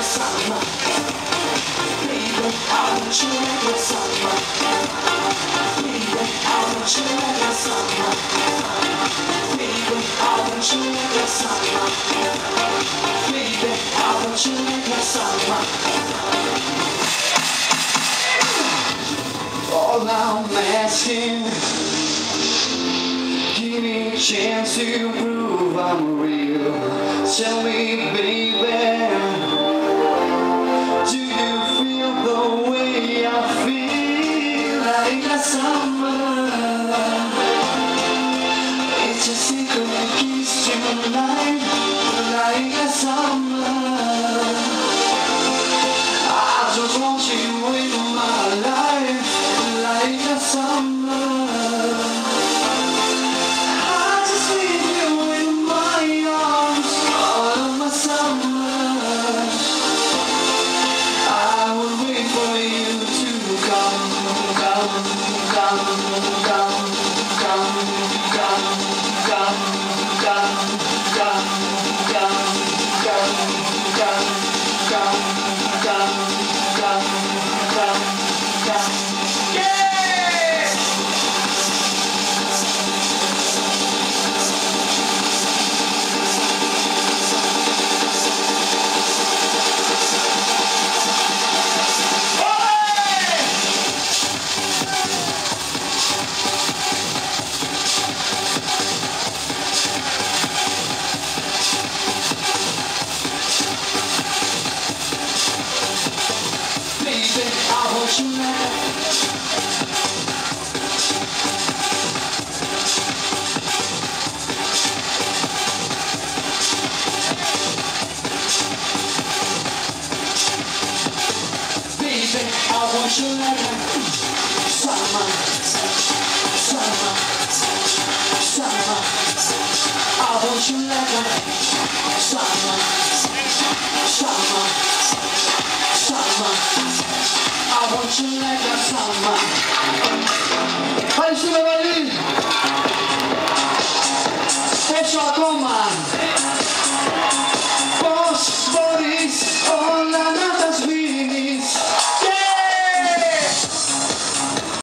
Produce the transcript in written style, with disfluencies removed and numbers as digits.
summer. Baby, I want you like a summer. Baby, I want you like a summer. Baby, I want you like a summer. Baby, I want you like a summer. All I'm asking, give me a chance to prove I'm real. Tell me, baby, do you feel the way I feel? Like a summer, it's a secret kiss tonight. Like a summer, I just want you in my life. Like a summer, I just need you in my arms. All of my summers, I will wait for you to come, come, come, come, come, come, come, come, come, come, come, come, come, come, come, come, come. I want you like baby, I want you like summer, summer, summer. I want you like summer, summer, summer. I want you like a summer. Vai, Silva, vai! Fecha a